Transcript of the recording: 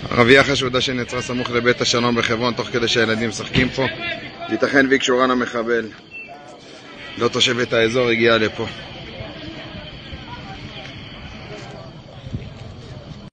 ערבייה חשודה שנעצרה סמוך לבית השלום בחברון תוך כדי שהילדים משחקים פה. ייתכן והיא קשורה למחבל. לא תושבת האזור הגיעה לפה.